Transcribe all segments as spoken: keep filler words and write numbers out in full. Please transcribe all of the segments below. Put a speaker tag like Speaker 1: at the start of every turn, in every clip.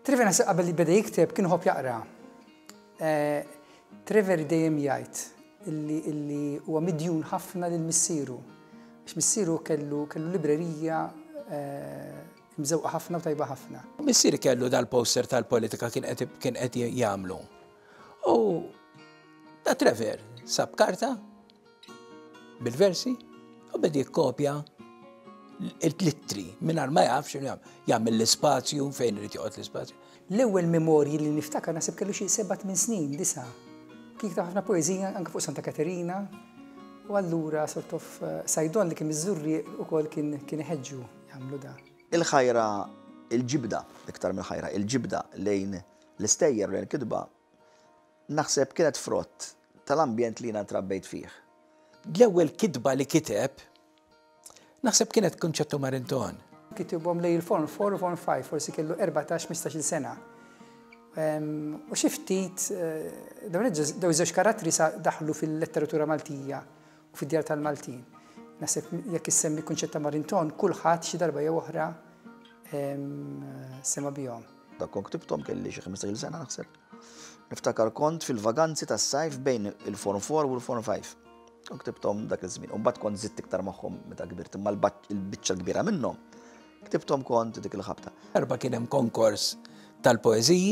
Speaker 1: Trevor nasib qabel li beda jikteb kien ħobb jaqra. Trevor dejjem jgħid illi huwa midjun ħafna lil missieru. Għax missieru kellu kellu librerija mżewqa ħafna u tajba ħafna.
Speaker 2: Missier kellu dal-poster tal-politika kien qed jagħmlu. U da Trevor sab karta bil-versi u beda jikkopja il-littri mingħajr ma jaf x'inhu jagħmel l-ispazju fejn irid joqgħod l-ispazju.
Speaker 1: L-ewwel memorji li niftakar nasib kellu xi seba' tmien snin, disa'. Kien kitab ħafna poeżija anke fuq Santa Caterina u allura sort of Sajdon li kien miżurri wkoll kien kien iħeġġu jagħmlu dan.
Speaker 3: Il-ħajra, il-ġibda, iktar mill-ħajra, il-ġibda lejn l-istejjer lejn il-kitba naħseb kienet frott tal-ambjent li jiena trabbejt fih.
Speaker 2: L-ewwel kitba li kiteb naħseb kienet kunċettu Marinton.
Speaker 1: Kitibhom lej il-form four u form five, forsi kellu erbatax mistax-il sena. U xi ftit dawn żewġ karattri daħlu fil-letteratura Maltija u fid-djar tal-Maltin. Naħseb jekk issemmi kunċett ta' Marinton, kulħadd xi darba jew oħra sema bihom.
Speaker 3: Dak kont ktibthom kelli xi ħmistax-il sena naħseb. Niftakar kont fil-vaganzi tas-sajf bejn il-form four u l-form five. Kont ktibthom dak iż-żmien. U mbagħad kont żitt iktar magħhom meta kbirt, imma l-biċċa l-kbira minnhom ktibthom kont dik il-ħabta.
Speaker 2: Erba' kien hemm konkors tal-poeżiji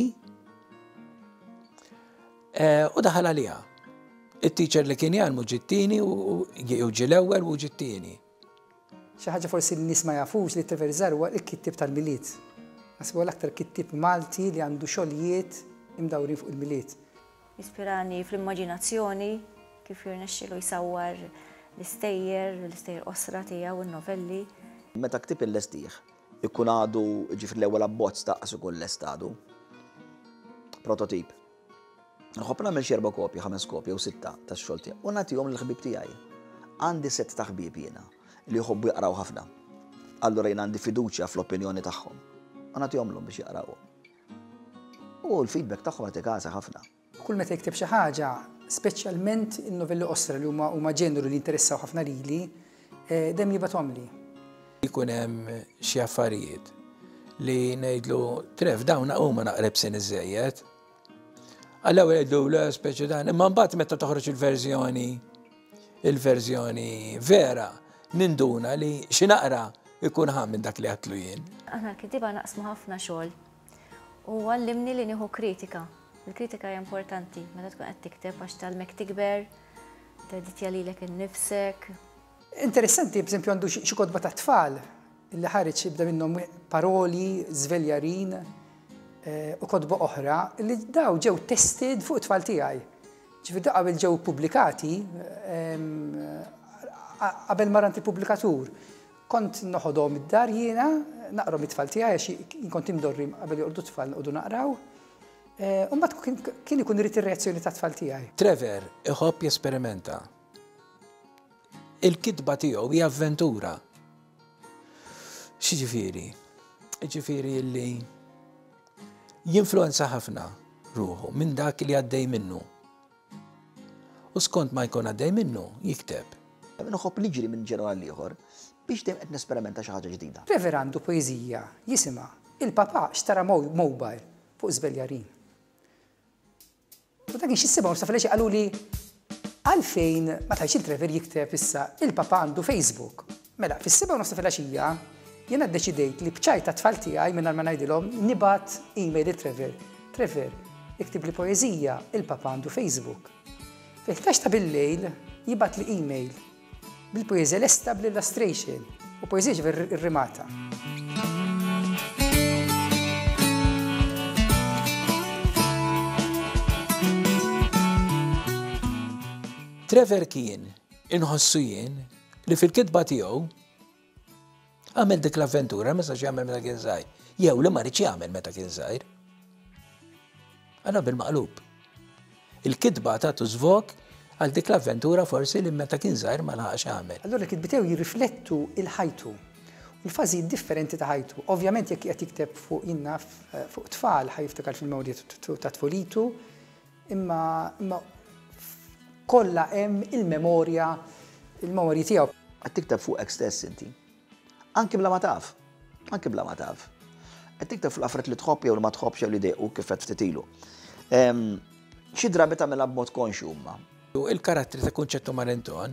Speaker 2: u daħal għaliha. It-teacher li kien jagħmlu ġittini u ġie l-ewwel u ġittini.
Speaker 1: Xi ħaġa forsi n-nies ma jafux li Trevor Żar huwa l-kittieb tal-miliet. Naħseb huwa l-aktar kittieb Malti li għandu xogħlijiet imdawrin fuq il-miliet.
Speaker 4: Jispirani fl-immaġinazzjoni kif jirnexxielu jsawwar l-istejjer, l-istejjer qosra tiegħu in-novelli.
Speaker 3: Meta ktib il-lestih, ikun għadu ġifir l-ewwel abbozz taqqas ikun lest għadu. Prototip. Nħobb nagħmel xi erba' kopji, ħames kopji u sitta tax-xogħol tiegħi u nagħtihom lill-ħbieb tiegħi. Għandi sett ta' ħbieb jiena li jħobbu jaqraw ħafna. Allura jien għandi fiduċja fl-opinjoni tagħhom. U nagħtihomlhom biex jaqrawhom. U l-feedback tagħhom għati każa ħafna.
Speaker 1: Kull meta jikteb xi ħaġa, speċjalment in-novelli qosra li huma huma ġenru li interessaw ħafna lili, dejjem jibathom li.
Speaker 2: Jkun hemm xi affarijiet li ngħidlu Trev dawn huma naqreb sin iżejjed. Għall-ewwel jgħidu le speċi dan, imma mbagħad meta toħroġ il-verżjoni il-verżjoni vera ninduna li xi naqra ikun ħamm minn dak li għatlu jien.
Speaker 4: Aħna l-kittiba naqsmu ħafna xogħol u għallimni li nieħu kritika. Il-kritika hija importanti meta tkun qed tikteb għax talmek tikber, teditja lilek innifsek.
Speaker 1: Interessanti, b'eżempju għandu xi kotba ta' tfal illi ħareġ jibda minnhom paroli, żveljarin u kotba oħra li daw ġew tested fuq it-tfal tiegħi. Ġifieri daw qabel ġew pubblikati qabel ma rant il-pubblikatur. Kont noħodhom id-dar jiena naqrom it-tfal tiegħi għax kont imdorri qabel jorqdu tfal noqogħdu naqraw. U mbagħad kien ikun irid ir-reazzjoni tat-tfal tiegħi.
Speaker 2: Trevor iħobb jesperimenta. Il-kitba tiegħu hija avventura. X'jiġifieri? Jiġifieri li jinfluenza ħafna ruħu minn dak li għaddej minnu. U skont ma jkun għaddej minnu, jikteb.
Speaker 3: Nħobb li ġiri minn ġeneral ieħor biex dejjem qed nesperimenta xi ħaġa ġdida.
Speaker 1: Trevor għandu poeżija jisimha il-papà xtara mobile fuq żveljarin. U dak x'issibha u staflex qalu li għalfejn ma tgħidx Trevor jikteb issa il-papà għandu Facebook. Mela, fis-seba' u nofs ta' filgħaxija jiena ddeċidejt li bċajta tfal tiegħi mingħajr ma ngħidilhom nibgħat email il Trevor. Trevor, iktib li poeżija, il-papà għandu Facebook. Fil-ħdax ta' bil-lejl jibgħat li email bil-poeżija lesta bl-illustration u poeżija ġifier irrimata.
Speaker 2: Trevor kien inħossu jien li fil-kitba tiegħu għamel dik l-avventura ma sax jagħmel meta kien żgħir. Jew li ma rridx jagħmel meta kien żgħir. Għana bil-maqlub. Il-kitba tagħtu żvok għal dik l-avventura forsi li meta kien żgħir ma laħaqx jagħmel.
Speaker 1: Allura kitbi tiegħu jirriflettu il-ħajtu, il-fażijiet differenti ta' ħajtu. Ovvjament jekk qed jikteb fuq inna fuq tfal ħajftakar fil-mewdi ta' tfolitu, imma kollha hemm il-memorja, il-memorji tiegħu.
Speaker 3: Qed tikteb fuqek stess inti. Anki bla ma taf. Anki bla ma taf. qed tikteb fl-affarijiet li tħobb jew li ma tħobbx jew li dejqu kif qed ftit ilu. Xi drabi tagħmilha b'mod konxju huma.
Speaker 2: Il-karattri ta' Kunċettu Marinton,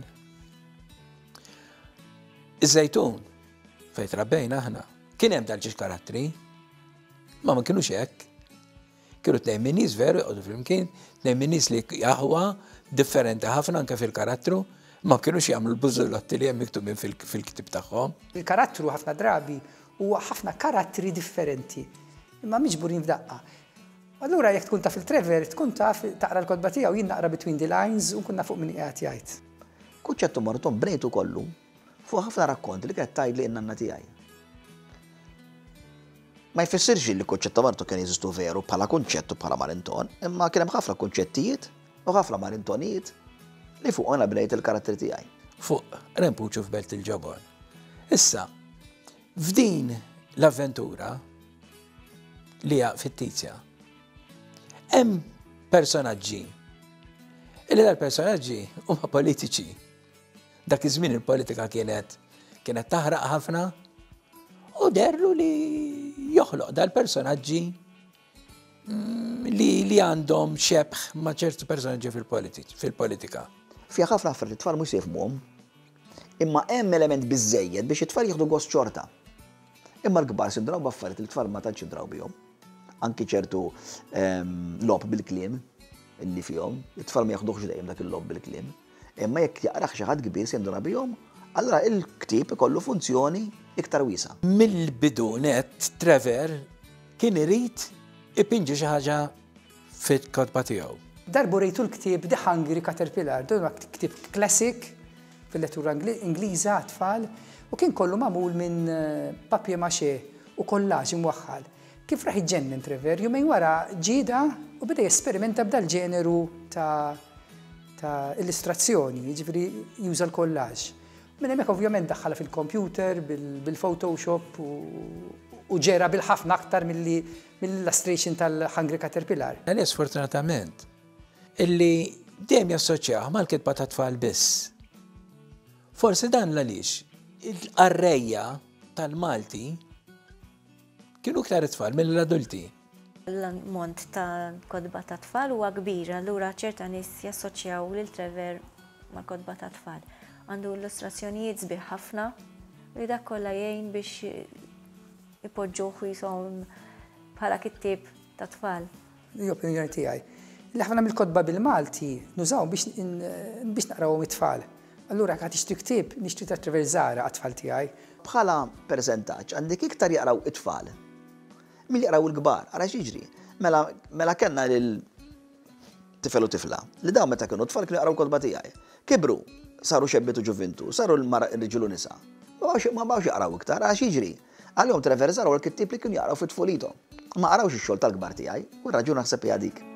Speaker 2: iż-żejtun fejn trabbejna aħna, kien hemm dalġiex karattri, ma ma kienux hekk. Kienu tnejn min nies veru jqogħdu flimkien, tnejn min nies li jaħwa differenti ħafna anke fil-karattru, ma kienux jagħmlu l-bużullotti li hemm miktubin fil-kitib tagħhom.
Speaker 1: Il-karattru ħafna drabi huwa ħafna karattri differenti, imma miġburin f'daqqa. Allura jekk tkun taf il-Trevor, tkun taf taqra l-kodba tiegħu jien naqra between the lines u kunna fuq min qiegħed jgħid.
Speaker 3: Kunċettu Marinton bnejtu kollu fuq ħafna rakkonti li qed tgħidli n-nanna tiegħi. Ma jfissirx li Kunċettu Marinton kien jeżistu veru bħala kunċettu bħala Marinton, imma kien hemm ħafna kunċettijiet u ħafna Marintonijiet li fuq ana bnejt il-karattri tiegħi.
Speaker 2: Fuq Rempuċu f'Belt il-Ġabor. Issa, f'din l-avventura li hija fittizja, hemm personaġġi. Illi dal-personaġġi huma politiċi. Dak iż-żmien il-politika kienet kienet taħraq ħafna u derlu li joħloq dal-personaġġi li li għandhom xebħ ma' ċertu personaġġi fil-politika.
Speaker 3: Fija ħafna affarijiet it-tfal mhux jifhmuhom, imma hemm element biżżejjed biex it-tfal jieħdu gost xorta. Imma l-kbar sindraw b'affarijiet il-tfal ma tantx jindraw bihom. Anki ċertu lob bil-kliem illi fihom, it-tfal ma jaħduhx dejjem dak il-lob bil-kliem. Imma jekk jaqrah xi ħadd kbir se jinduna bihom, allura il-ktieb ikollu funzjoni iktar wiesa'.
Speaker 2: Mill-bidu net Trevor kien irid ipinġi xi ħaġa fit-kotba tiegħu.
Speaker 1: Darbu rejtu l-ktieb The Hungry Caterpillar, dan huwa ktieb klassik fil-lettura Ingliża tfal u kien kollu magħmul minn papier maché u kollaġ imwaħħal. Kif raħ iġġennen Trevor, jumejn wara ġida u bida jesperimenta b'dal ġeneru ta' ta' illustrazzjoni, jiġifieri juża l-kollaġ. Minn hemmhekk ovvjament daħħala fil-computer, bil-Photoshop u ġera bil-ħafna aktar mill-illustration tal-Hungry Caterpillar.
Speaker 2: Għalli sfortunatament, illi dejjem jassoċjaw mal-kitba ta' tfal biss. Forsi dan għaliex il-qarrejja tal-Malti kienu iktar tfal mill-adulti.
Speaker 4: L-ammont ta' kodba ta' tfal huwa kbir, allura ċerta nies jassoċjaw lil Trevor mal-kodba ta' tfal. Għandu illustrazzjonijiet sbieħ ħafna li dak kollha jgħin biex ipoġġuh jisom bħala kittieb ta' tfal.
Speaker 1: L-opinjoni tiegħi. Li ħafna mill-kodba bil-Malti nużaw biex naqrawhom it-tfal. Allura għad ixtri ktieb nixtri ta' Trevor Zara għat-tfal tiegħi.
Speaker 3: Bħala perżentaġġ għandek iktar jaqraw it-tfal milli jaqraw il-kbar, ara x'jiġri. Mela mela kellna lil tifel u tifla li dawn meta kienu tfal kienu jaqraw kodba tiegħi. Kibru, saru xebbitu ġuventu, saru l-riġilu nisa. Ma bawx jaqraw iktar, ara x'jiġri. Għalihom Trevor Zara u l-kittieb li kienu jaqraw fit-tfulithom. Ma qarawx ix-xogħol tal-kbar tiegħi u r-raġun naħseb hija dik.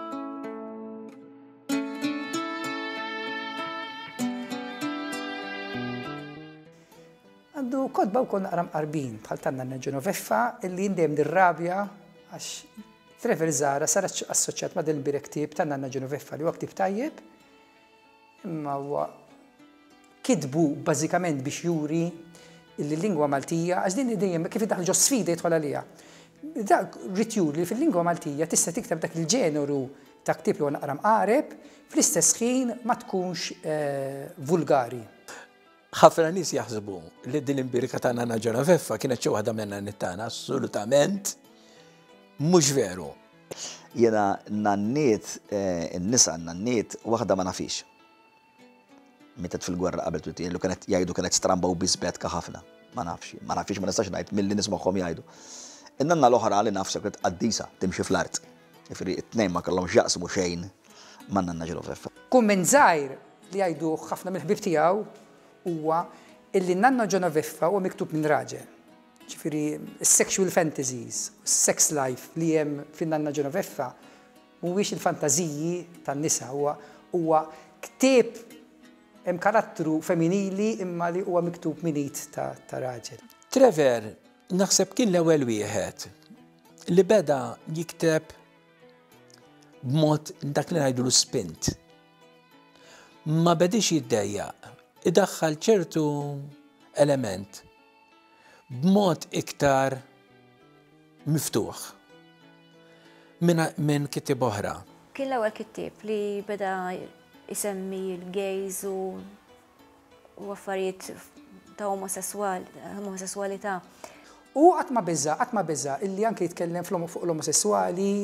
Speaker 1: Għandu kodba u kon naqram qarbin bħal tan-Nanna Ġenoveffa illi jindem dir-rabja għax Trevor Zara sar assoċjat ma' din bir-ktieb tan-Nanna Ġenoveffa li huwa ktieb tajjeb, imma huwa kitbu bażikament biex juri il-lingwa Maltija għax din dejjem kif iddaħħal ġo sfida jidħol għaliha. Dak rrid juri li fil-lingwa Maltija tista' tikteb dak il-ġeneru ta' ktieb li huwa naqram qareb fl-istess ħin ma tkunx vulgari.
Speaker 2: ħafna nies jaħsbu li din l-imbirika ta' Nanna Ġenoveffa kienet xi waħda minn nittana, assolutament mhux veru.
Speaker 3: Jiena nanniet, in-nisa nanniet waħda ma nafix. Mietet fil-gwerra qabel tutin, li kienet jgħidu kienet stramba u bisbetka ħafna. Ma nafx, ma nafix ma nistax ngħid milli nismagħhom jgħidu. In-nanna l-oħra li nafx kienet qaddisa timxi fl-art. Jifieri t-tnejn ma kellhomx jaqsmu xejn ma' Nanna Ġenoveffa.
Speaker 1: Kun minn żgħir li jgħidu ħafna mill-ħbib tiegħu huwa illi Nanna Ġenoveffa huwa miktub minn raġel. Ġifieri sexual fantasies, sex life li hemm fin-Nanna Ġenoveffa mhuwiex il-fantażiji tan-nisa, huwa huwa ktieb hemm karattru femminili imma li huwa miktub minit ta' raġel.
Speaker 2: Trevor naħseb kien l-ewwel wieħed li beda jikteb b'mod dak li ngħidu spint. Ma bedix jiddejjaq, idaħħal ċertu element b'mod iktar miftuħ minn kittib oħra.
Speaker 4: Kien l-ewwel kittieb li beda isemmi l-gays u affarijiet ta' omosessualità.
Speaker 1: U qatt ma biża, qatt ma biża illi anke jitkellem fuq l-omosessuali,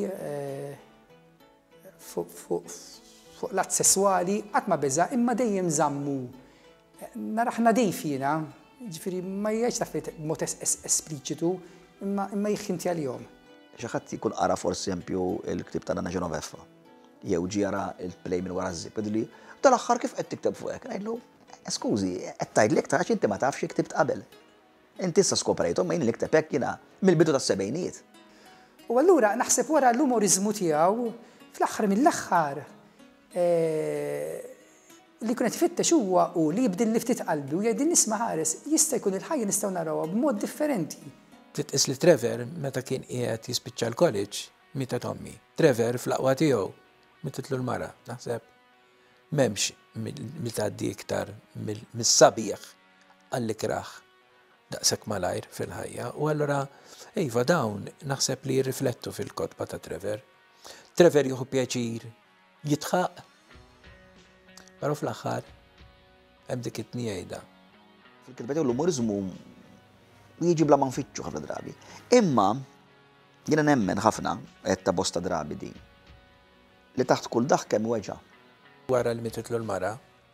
Speaker 1: fuq l-att sessuali, qatt ma biża, imma dejjem żammu. Naraħna dejfina, ġifieri ma jgħidx taffet b'mod espliċitu, imma jixħinti għalihom.
Speaker 3: Xi ħadd jkun qara forsi esempio l-ktieb ta' Nana Genoveffa, jew ġie jara l-play minn wara ż-żib, jgħidli tal-aħħar kif qed tikteb fuq hekk? Ngħidlu, skużi, qed tgħidlek ta' inti ma tafx ktibt qabel. Inti issa skoprejthom ma jien li kteb hekk jiena mill-bidu tas-sebgħinijiet.
Speaker 1: U allura naħseb wara l-umorizmu tiegħu fl-aħħar mill-aħħar li kunet fittex huwa u li jibdil li ftit qalbi u jgħidil nisma' ħares jista' jkun il-ħajja nistgħu narawha b'mod differenti.
Speaker 2: Titqis li Trevor meta kien qiegħed jispiċċa l-college mietet ommi. Trevor fl-aqwa tiegħu mitetlu l-mara, naħseb m'hemmx mill-tgħaddi iktar mis-sabiħ għall-ikraħ daqshekk malajr fil-ħajja u allura iva dawn naħseb li jirriflettu fil-kotba ta' Trevor. Trevor jieħu pjaċir jitħaq. Però fl-aħħar hemm dik it-tniejda.
Speaker 3: Fil-kitba tiegħu l-umorizmu jiġi bla ma nfittxu ħafna drabi. Imma jiena nemmen ħafna qed ta' bosta drabi din li taħt kull daħk hemm weġa'.
Speaker 2: Wara li mititlu l-mara,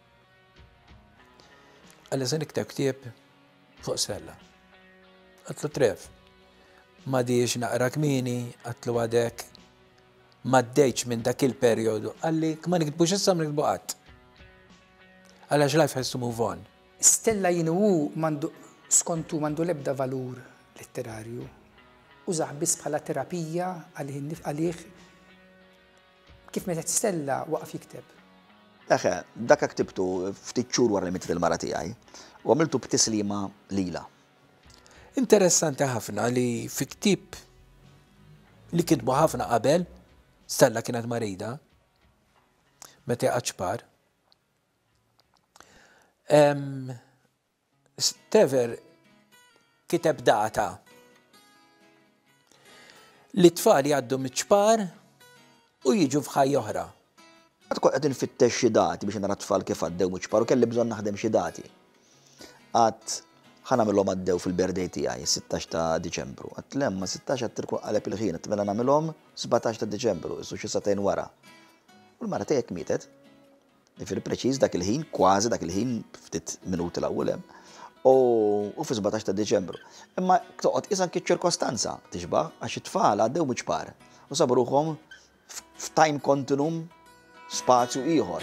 Speaker 2: għalli se nikteb ktieb fuq sella. Għatlu Trev, ma diex naqra kmini, għatlu għadek, ma d-dejċ minn dak il-periodu, għalli kma nikdbux issa ma nikdbu qatt. Għallax life has to move on.
Speaker 1: Stella jinu mandu skontu mandu lebda valur letterarju. Użaħ biss bħala terapija għalih kif meta Stella waqaf jikteb.
Speaker 3: Eħe, dak ktibtu ftit xhur wara li mietet il-mara tiegħi u għamiltu b'tislima lila.
Speaker 2: Interessanti ħafna li fi ktieb li kitbu ħafna qabel, Stella kienet marida, meta ċpar. Trevor kiteb data li t-tfal jgħaddu mit-ċpar u jiġu f'ħajja oħra.
Speaker 3: Għad kol għed nfittex xi dati biex nara t-tfal kif għaddew mit-ċpar u kelli bżonn naħdem xi dati. Għad ħanamilhom għaddew fil-birthday tiegħi sittax ta' Diċembru. Għad lemma sittax għad tirkun qaleb il-ħin, għad mela nagħmilhom sebgħatax ta' Diċembru, issu xi satejn wara. U l-mara tiegħek mietet. Nifir preċiż dak il-ħin, kważi dak il-ħin ftit minuti l-ewwel hemm. U fi sebgħatax ta' Diċembru. Imma toqgħod isan kif ċirkostanza tixbaħ għax it-tfal għaddew miċpar u sabu ruħhom f'time continuum spazju ieħor.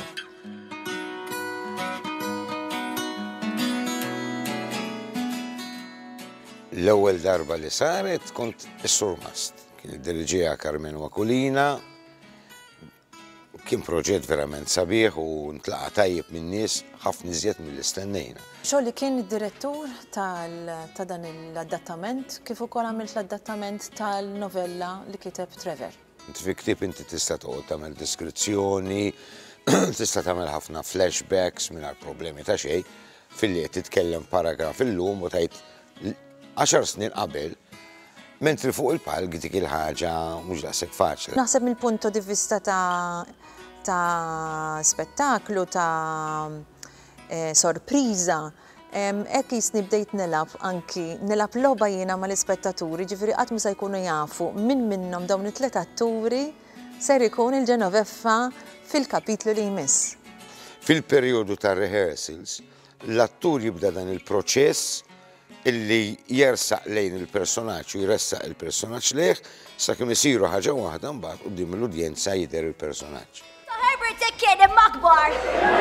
Speaker 5: L-ewwel darba li saret kont is-Surmast. Kien id-diriġija Carmen Wakulina. Kien proġett verament sabiħ u ntlaqa tajjeb minn nies ħafna iżjed mill-istennejna.
Speaker 6: Xogħol li kien id-direttur ta' dan l-adattament kif ukoll għamilt l-adattament tal-novella li kiteb Trevor.
Speaker 5: Inti fi ktieb inti tista' toqgħod tagħmel deskrizzjoni, tista' tagħmel ħafna flashbacks mingħajr problemi ta' xejn, filli qed titkellem paragraf illum u tgħid għaxar snin qabel, mentri fuq il-palk dik il-ħaġa mhux daqshekk faċli.
Speaker 6: Naħseb mill-punto di vista ta' ta' spettaklu, ta' sorpriża, hekk jisni bdejt nilab anki nilab logħba jiena mal-ispettaturi, ġifieri qatt ma se jkunu jafu minn minnhom dawn it-tliet atturi ser ikun il-Genoveffa fil-kapitlu li jmiss.
Speaker 5: Fil-perjodu ta' rehearsals, l-attur jibda dan il-proċess illi jersaq lejn il-personaġġ u jressaq il-personaġġ lejh sakemm isiru ħaġa waħda mbagħad quddiem l-udjenza jidher il-personaġġ.
Speaker 7: Herbert kien makbar.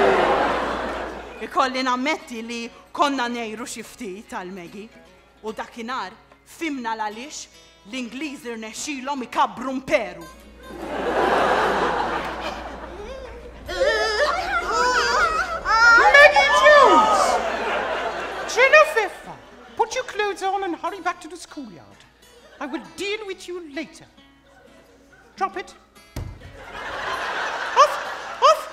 Speaker 8: Ikolli nammetti li konna nejru xi ftit tal-Megi u dakinhar fimna għaliex l-Ingliżi rnexxilhom ikabbru mperu.
Speaker 9: Maggie Jones! Genoveffa, put your clothes on and hurry back to the schoolyard. I will deal with you later. Drop it. Off! Off!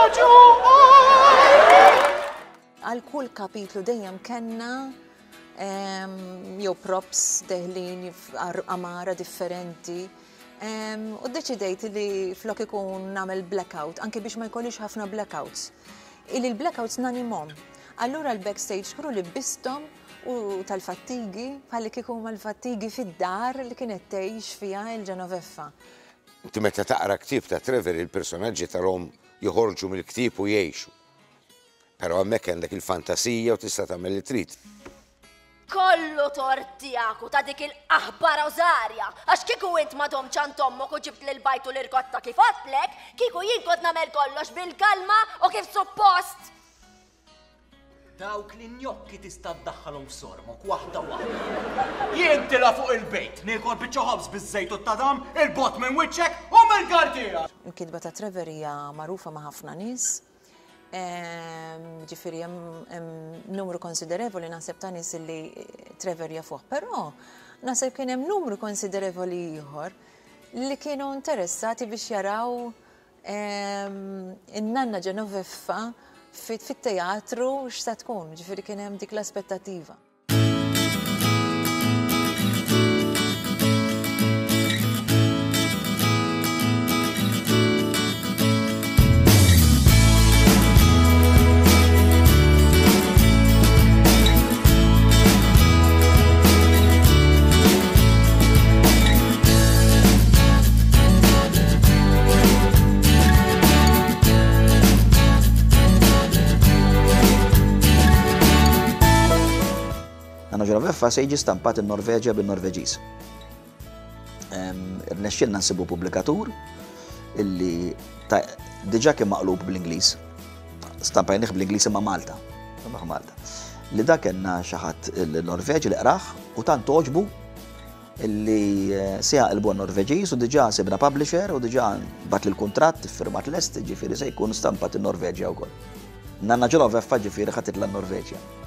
Speaker 6: Għal kull kapitlu dejjem kenna jew props deħlin amara differenti. U deċidejt li flok ikun nagħmel blackout, anke biex ma jkollix ħafna blackouts. Il il-blackouts nanimhom. Allura l-backstage kru li bistom u tal-fattigi, bħalli kieku mal-fattigi fid-dar li kienet tgħix fiha il-Genoveffa.
Speaker 5: Inti meta taqra ktieb ta' Trevor il-personaġġi tarhom joħorġu mill-ktieb u jgħixu. Però hemmhekk għandek il-fantasija u tista' tagħmel li trid.
Speaker 7: Kollu tortijaku ta' dik il-aħbar Rosaria, għax kiku int madom ċantommok u ġibt l-bajtu l-irkotta kif għatlek, kiku jinkot namel kollox bil-kalma u kif suppost.
Speaker 10: Dawk li njokki tista' ddaħħalhom f'sormok waħda waħda. Jien tila fuq il-bejt, niekol biċċa ħobż biż-żejt u t-tadam, il-bot minn wiċċek u mill-kartija.
Speaker 6: Il-kidba ta' Trevor hija magħrufa ma' ħafna nies. Ġifieri hemm numru konsiderevoli naħseb ta' nies li Trevor jafuh, però naħseb kien hemm numru konsiderevoli ieħor li kienu interessati biex jaraw in-Nanna Genoveffa fit-teatru x'se tkun, ġifieri kien hemm dik l-aspettattiva.
Speaker 3: Nanna Genoveffa se jiġi stampat in-Norveġja bil-Norveġiż. Irnexxielna nsibu pubblikatur illi diġà kien maqlub bl-Ingliż. Stampajnieh bl-Ingliż imma Malta. Malta. Li dak kellna xi ħadd il-Norveġi li qrah u tant toġbu illi se jaqilbu n-Norveġiż u diġà sibna publisher u diġà bat lill-kuntratt iffirmat lest, ġifieri se jkun stampat in-Norveġja wkoll. Nanna Genoveffa ġifieri ħadd titla' n-Norveġja.